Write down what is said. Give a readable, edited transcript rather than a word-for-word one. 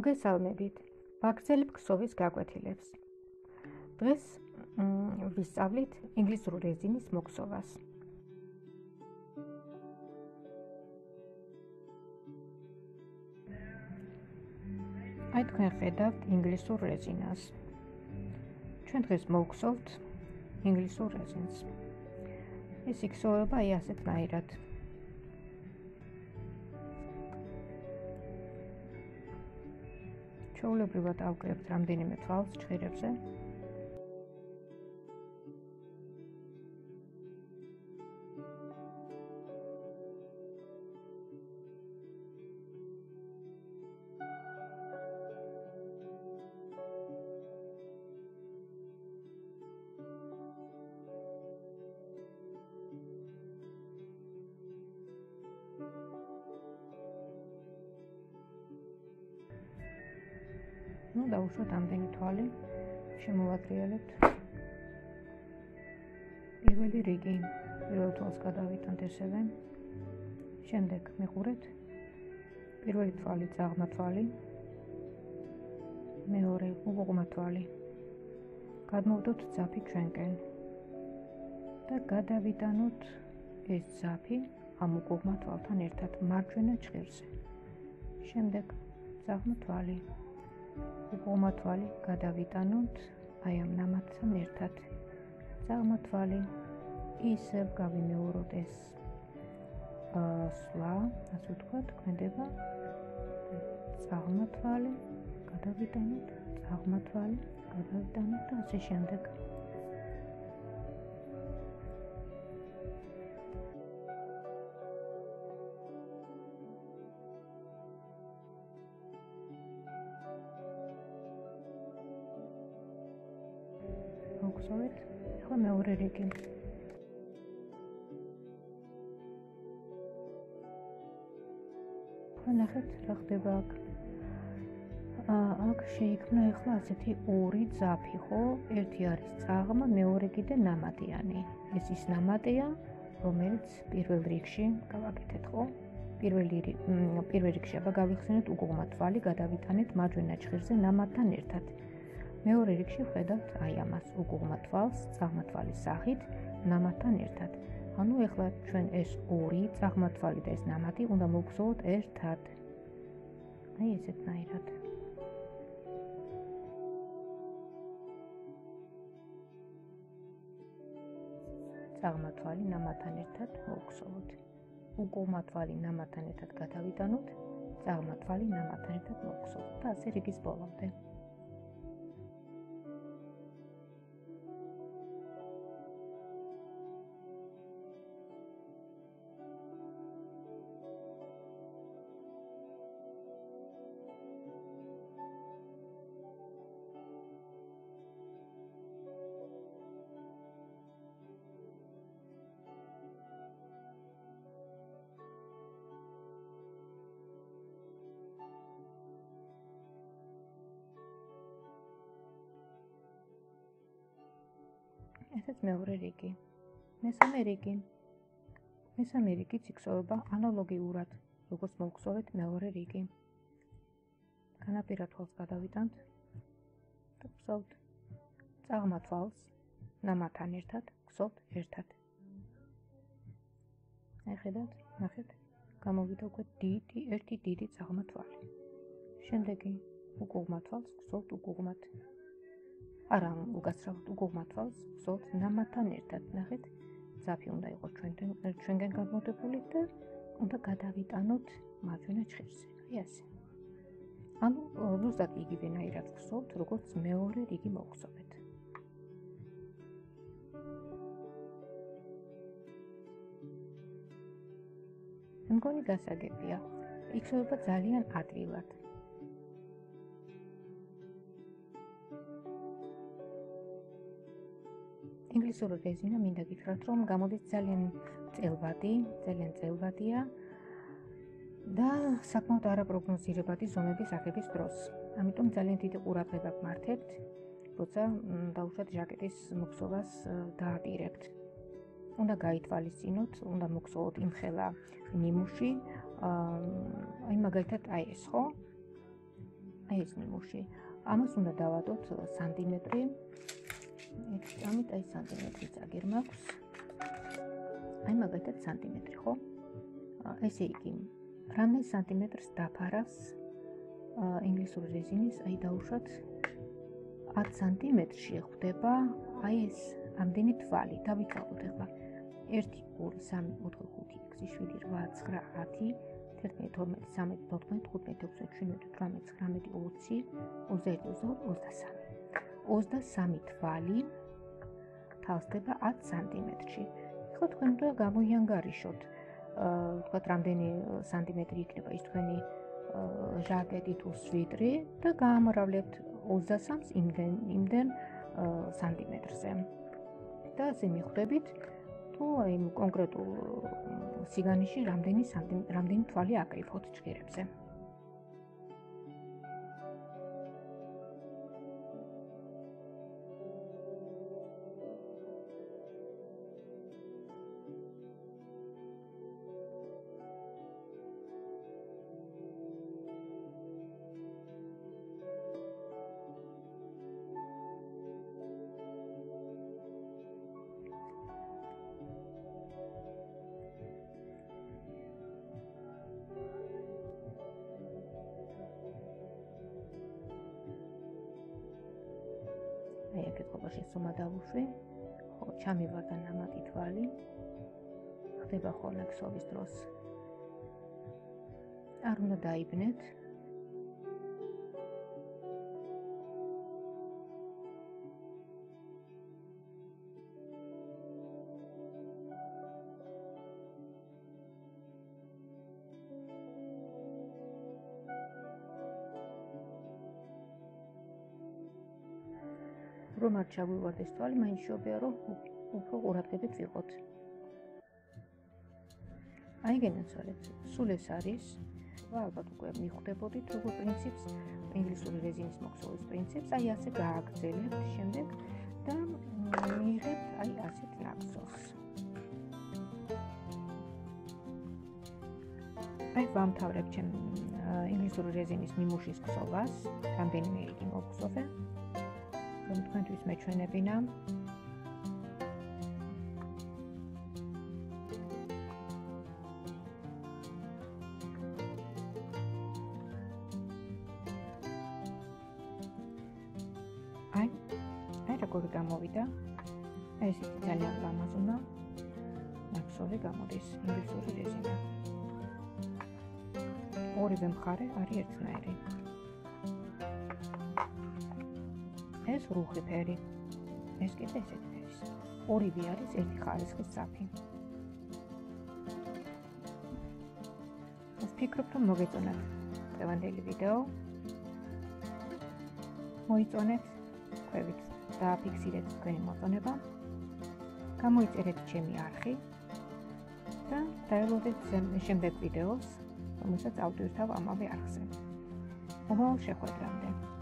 მოგესალმებით. ვაგრძელებ ქსოვის გაკვეთილებს. დღეს ვისწავლით ინგლისური რეზინის მოქსოვას. აი თქვენ ხედავთ ინგლისურ რეზინას. ჩვენ დღეს მოვქსოვთ ინგლისურ რეზინს. ეს იქსოვება აი ასეთნაირად. ჩვეულებრივად ავკრებთ რამდენიმე თვალს ჭხირებზე. დავუშვათ ამდენი თვალი, შემოვატრიალებთ. პირველი რიგი, პირველ თვალს გადავითანთ ესევე. შემდეგ მიყურეთ. პირველი თვალი წაღმა თვალი, მეორე უღუღმა თვალი. გადმოვდოთ ძაფი ჩვენკენ და გადავიტანოთ ეს ძაფი ამ უღუღმა თვალთან ერთად მარჯვენა ჭხირზე. შემდეგ წაღმა თვალი. უღუღმა თვალი გადავიტანოთ აი ამ ნამატთან ერთად. წაღმა თვალი ისევ გავიმეოროთ ეს სვლა, ასე ვთქვათ, ქმედება. წაღმა თვალი გადავიტანოთ, წაღმა თვალი გადავიტანოთ და ასე შემდეგ. მოგხსოვეთ? ახლა მეორე რიგი. ნახეთ რა ხდება აქ. აქ შეიქმნა ახლა ასეთი ორი ძაფი, ხო? ერთი არის წაღმა, მეორე კიდე ნამატიანი. ეს ის ნამატია, რომელიც პირველ რიგში გავაკეთეთ, ხო? პირველ რიგში აბა გავიხსენოთ უღუღმა თვალი, გადავიტანეთ მარჯვენა ჭხირზე ნამატთან ერთად. მეორე რიგში ვხედავთ აი ამას უღუღმა თვალს, წაღმა თვალის სახით, ნამატთან ერთად. ანუ ეხლა ჩვენ ეს ორი წაღმა თვალი და ეს ნამატი უნდა მოვგზავნოთ ერთად. აი ესეთნაირად. წაღმა თვალი ნამატთან ერთად მოვგზავნოთ. უღუღმა თვალი ნამატთან ერთად გადავიტანოთ, წაღმა თვალი ნამატთან ერთად მოვგზავნოთ და ასე რიგის ბოლომდე. ესეც მეორე რიგი. მესამე რიგი. მესამე რიგიც იქსოვება ანალოგიურად, როგორც მოვგზავნეთ მეორე რიგი. განაპირა თვალს გადავიტანთ და ვგზავნთ წაღმა თვალს ნამატთან ერთად, ვგზავნთ ერთად. აი ხედავთ, ნახეთ, გამოვიდა უკვე ერთი დიდი წაღმა თვალი. შემდეგი უღუღმა თვალს ვგზავნთ უღუღმად. არა, უკაცრავად უღუღმა თვალს ვგზავნთ ნამატთან ერთად. ნახეთ, ძაფი უნდა იყოს ჩვენგან გადმოდებული და უნდა გადავიტანოთ მარჯვენა ჭხირზე. აი ასე. ანუ ზუსტად იგივენაირად ვგზავნთ, როგორც მეორე რიგი მოვგზავნეთ. მგონი გასაგებია. იქსოვება ძალიან ადვილად. ინგლისური რეზინა მინდა გითხრათ, რომ გამოდის ძალიან წელვადია და საკმაოდ არაპროგნოზირებადი ზომების აღების დროს. ამიტომ ძალიან დიდი ყურადღება გმართებთ, როცა დაუშვათ ჟაკეტის მოქსოვას დააპირებთ. უნდა გაითვალისწინოთ, უნდა მოგსოვოთ იმხელა ნიმუში, აი მაგალითად აი ეს, ხო? აი ეს ნიმუში. ამას უნდა დავადოთ სანტიმეტრი. ამით აი სანტიმეტრი წაგერ მაქვს. აი მაგათაც სანტიმეტრი, ხო? ესე იგი, რამდენ სანტიმეტრს დაფარავს ინგლისური რეზინის, აი დავუშვათ 10 სანტიმეტრში ხვდება აი ეს ამდენი თვალი. დავიწყოთ ახლა 1 2 3 4 5 6 7 8 9 10 11 12 13 14 15 16 17 18 19 20 21 22 23 თვალი თავსდება 10 სანტიმეტრში. ხო თქვენ უნდა გამოიანგარიშოთ ვთქვათ რამდენი სანტიმეტრი იქნება ის თქვენი ჟაკეტი თუ სვიტრი და გაამრავლებთ 23-ს იმდენ სანტიმეტრზე. და ასე მიხვდებით თუ აი კონკრეტულ სიგანიში რამდენი თვალი აკრიფოთ ჭირებზე. აი აქეთ ყოფაში სუმა დავუშვი, ხო, ჩამივარდა ნამატი თვალი, ხდება ხოლმე ქსოვის დროს. არ უნდა დაიბნეთ. რომ არ ჩაგვივარდეს თვალი, მაინც შეუძლია რომ უფრო ყურადღებით ვიყოთ. აი განაცვალეთ, სულ ეს არის. ალბათ უკვე მიხვდებოდით როგორ პრინციპს, ინგლისური რეზინის მოქსოვის პრინციპს, აი ასე გააგრძელებთ შემდეგ და მიიღებთ აი ასეთ ნაკსოვს. აი ვამთავრებ ჩემ ინგლისური რეზინის ნიმუშის ქსოვას, რამდენიმე რიგი მოვხსოვე. თქვენთვის მეჩვენებინა. აი როგორი გამოვიდა. ეს ძალიან ლამაზუნა. ნაკსოვი გამოდის ინგლისური რეზინა. ორივე მხარე არის ერთნაირი. ეს რუხი ფერი. ეს კიდე ესეთი ფერის. ორივე არის ერთი ხარისხის საფი. ვფიქრობ, რომ მოგეწონათ დღევანდელი ვიდეო. მოიწონეთ, ხვევით დააფიქსირეთ თქვენი მოწონება. გამოიწერეთ ჩემი არხი და დაელოდეთ შემდეგ ვიდეოს, რომელსაც ავტვირთავ ამავე არხზე. მომავალ შეხვედრამდე.